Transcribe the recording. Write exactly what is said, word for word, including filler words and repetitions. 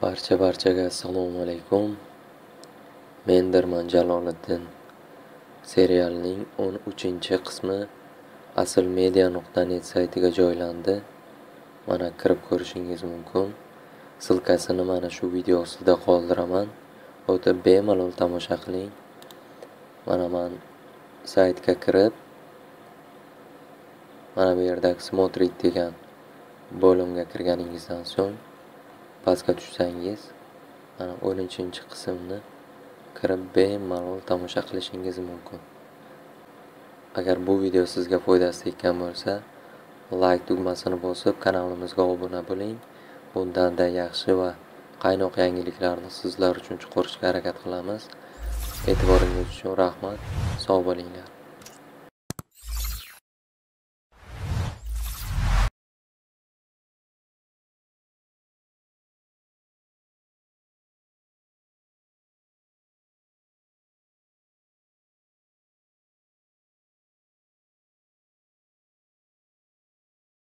Barcha barchaga assalomu alaykum. Mendirman Jaloliddin serialining o'n uchinchi qismi asl media nuqta net saytiga joylandi. Mana kirib ko'rishingiz mumkin. Silkasini mana shu video ostida qoldiraman. O'tib bemalol tomosha qiling. Mana men saytga kirib, mana bu yerdagi смотреть degan bo'limga kirganingizdan so'ng pastga tushsangiz, mana o'n uchinchi qismni kirib bemalol tomosha qilishingiz mumkin. Agar bu video sizga foydasi tekkan bo'lsa, like tugmasini bosib kanalimizga obuna bo'ling. Bundan-da yaxshi va qaynoq yangiliklarni sizlar uchun chiqarishga harakat qilamiz. E'tiboringiz uchun rahmat. Sog' bo'linglar.